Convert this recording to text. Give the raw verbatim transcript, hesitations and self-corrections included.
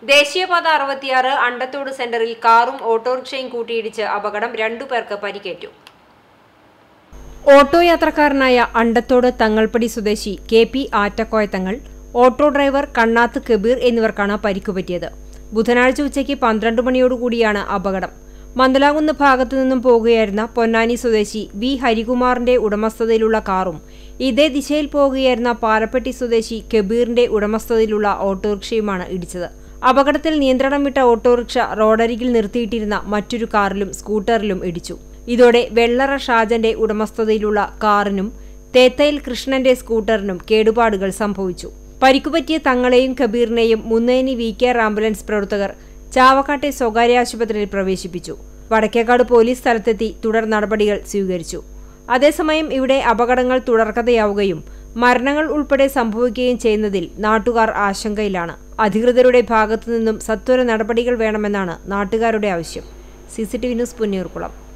ദേശീയപാത അറുപത്തിയാറ് അണ്ടത്തോട് സെന്ററിൽ കാറും ഓട്ടോറിക്ഷയും കൂട്ടിയിടിച്ച് അപകടം രണ്ടുപേർക്ക് പരിക്കേറ്റു. ഓട്ടോ യാത്രക്കാരനായ അണ്ടത്തോട് തങ്ങൾപ്പടി സ്വദേശി കെ പി ആറ്റക്കോയ തങ്ങൾ, ഓട്ടോ ഡ്രൈവർ കണ്ണാത്ത് കബീർ എന്നിവർക്കാണ് പരിക്കുപറ്റിയത്. ബുധനാഴ്ച ഉച്ചയ്ക്ക് പന്ത്രണ്ട് മണിയോടുകൂടിയാണ് അപകടം. മന്ദലാകുന്ന് ഭാഗത്തു നിന്നും പോകുകയായിരുന്ന പൊന്നാനി സ്വദേശി വി ഹരികുമാറിന്റെ ഉടമസ്ഥതയിലുള്ള കാറും ഇതേ ദിശയിൽ പോകുകയായിരുന്ന പാലപ്പെട്ടി സ്വദേശി കബീറിന്റെ ഉടമസ്ഥതയിലുള്ള ഓട്ടോറിക്ഷയുമാണ് ഇടിച്ചത്. അപകടത്തിൽ നിയന്ത്രണം വിട്ട ഓട്ടോറിക്ഷ റോഡരികിൽ നിർത്തിയിട്ടിരുന്ന മറ്റൊരു കാറിലും സ്കൂട്ടറിലും ഇടിച്ചു. ഇതോടെ വെള്ളറ ഷാജന്റെ ഉടമസ്ഥതയിലുള്ള കാറിനും തേത്തയിൽ കൃഷ്ണന്റെ സ്കൂട്ടറിനും കേടുപാടുകൾ സംഭവിച്ചു. പരിക്കുപറ്റിയ തങ്ങളെയും കബീറിനെയും മുന്നേനി വി കെയർ ആംബുലൻസ് പ്രവർത്തകർ ചാവക്കാട്ടെ സ്വകാര്യ ആശുപത്രിയിൽ പ്രവേശിപ്പിച്ചു. വടക്കേക്കാട് പോലീസ് സ്ഥലത്തെത്തി തുടർ നടപടികൾ സ്വീകരിച്ചു. അതേസമയം ഇവിടെ അപകടങ്ങൾ തുടർക്കഥയാവുകയും മരണങ്ങൾ ഉൾപ്പെടെ സംഭവിക്കുകയും ചെയ്യുന്നതിൽ നാട്ടുകാർ ആശങ്കയിലാണ്. അധികൃതരുടെ ഭാഗത്തുനിന്നും സത്വര നടപടികൾ വേണമെന്നാണ് നാട്ടുകാരുടെ ആവശ്യം. C C T V news Punnayurkulam.